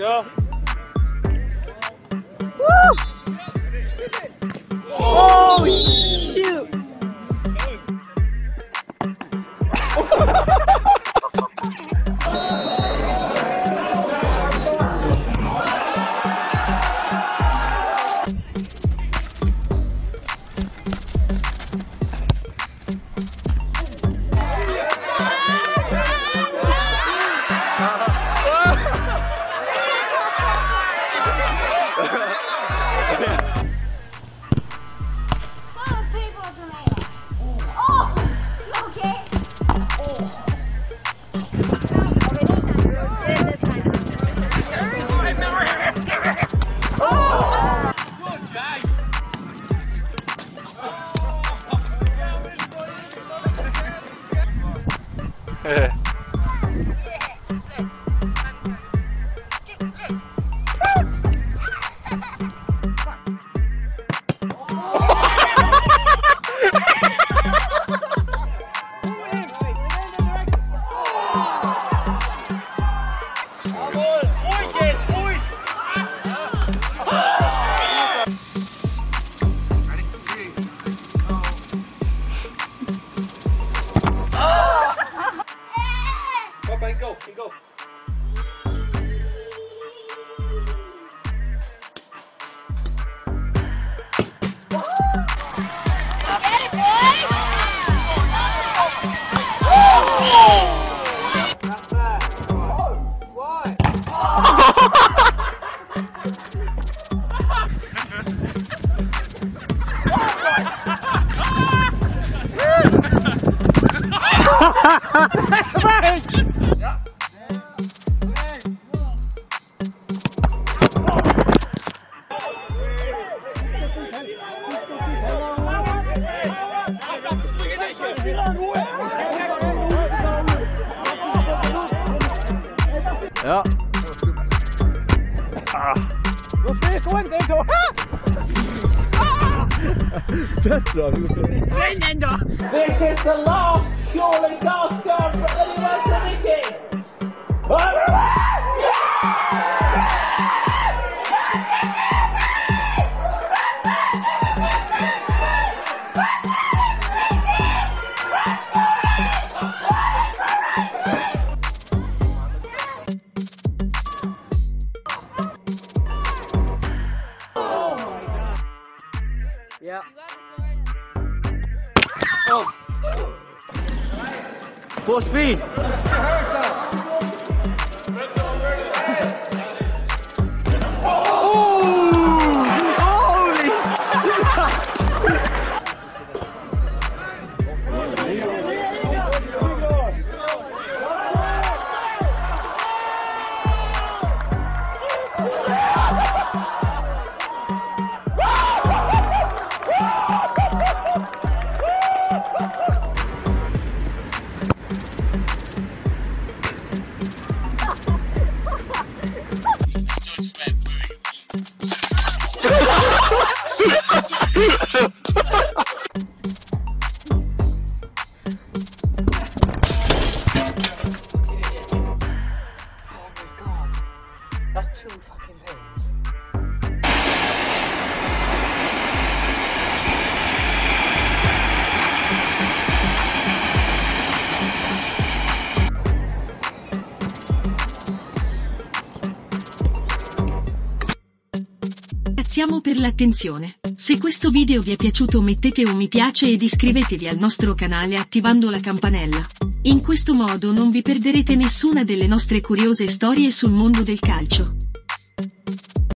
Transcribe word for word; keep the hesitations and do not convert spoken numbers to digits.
Go. Woo! Oh, shoot! Go, go. Ja. Ah. Los geht's, gå inte då! Bättre, vi går för. This is the last, surely last chance for anyone to nick it! Yeah. Oh. Full speed. That's two fucking things. Ringraziamo per l'attenzione. Se questo video vi è piaciuto mettete un mi piace ed iscrivetevi al nostro canale attivando la campanella. In questo modo non vi perderete nessuna delle nostre curiose storie sul mondo del calcio.